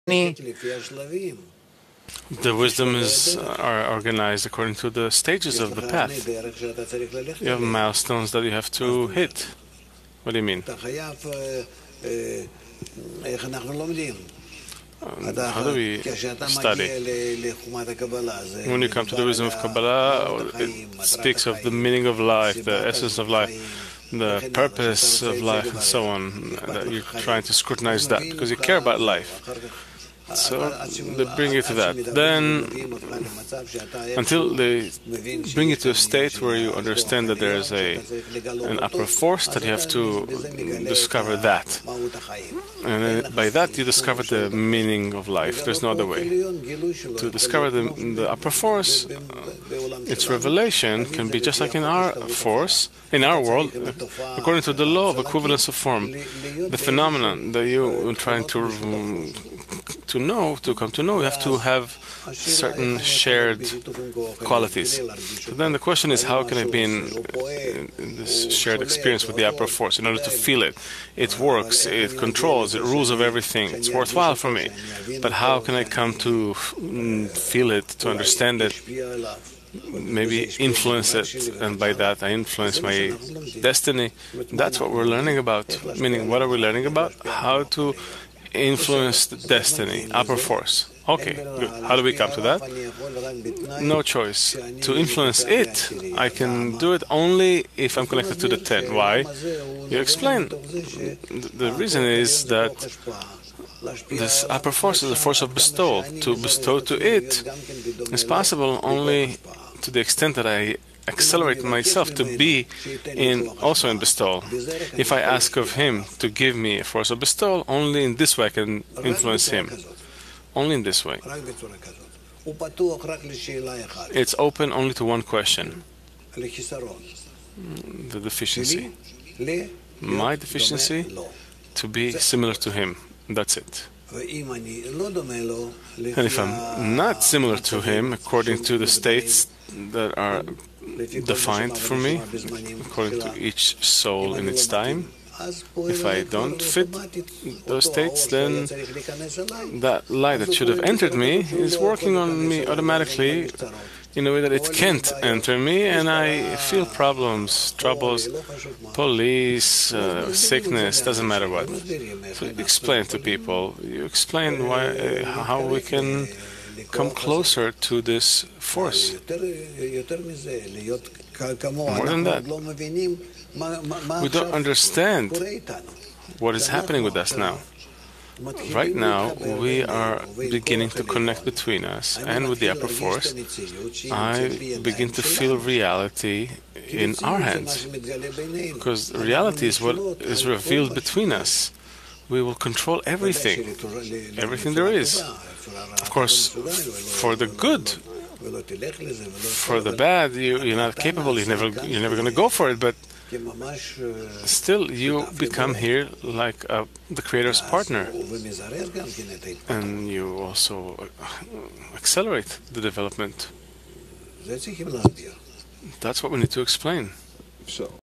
The wisdoms are organized according to the stages of the path. You have milestones that you have to hit. What do you mean? How do we study? When you come to the wisdom of Kabbalah, it speaks of the meaning of life, the essence of life, the purpose of life, and so on. That you're trying to scrutinize that because you care about life. So they bring you to that. Then, until they bring you to a state where you understand that there is an upper force, that you have to discover that. And then by that you discover the meaning of life. There's no other way. To discover the upper force, its revelation can be just like in our force, in our world, according to the law of equivalence of form. The phenomenon that you're trying to come to know, you have to have certain shared qualities. So then the question is, how can I be in this shared experience with the upper force in order to feel it? It works, it controls, it rules of everything, it's worthwhile for me. But how can I come to feel it, to understand it, maybe influence it, and by that I influence my destiny? That's what we're learning about. Meaning, what are we learning about? How to influence the destiny, upper force. Okay, good. How do we come to that? No choice. To influence it, I can do it only if I'm connected to the 10. Why? You explain. The reason is that this upper force is a force of bestowal. To bestow to it is possible only to the extent that I accelerate myself to be also in bestowal. If I ask of him to give me a force of bestowal, only in this way I can influence him. Only in this way. It's open only to one question. The deficiency. My deficiency to be similar to him. That's it. And if I'm not similar to him, according to the states that are defined for me, according to each soul in its time, if I don't fit those states, then that light that should have entered me is working on me automatically in a way that it can't enter me, and I feel problems, troubles, police, sickness, doesn't matter what. So you explain to people, you explain how we can come closer to this force. More than that, we don't understand what is happening with us now. Right now, we are beginning to connect between us and with the upper force. I begin to feel reality in our hands, because reality is what is revealed between us. We will control everything there is. Of course, for the good. For the bad, you're not capable. You're never going to go for it. But still, you become here like the Creator's partner, and you also accelerate the development. That's what we need to explain.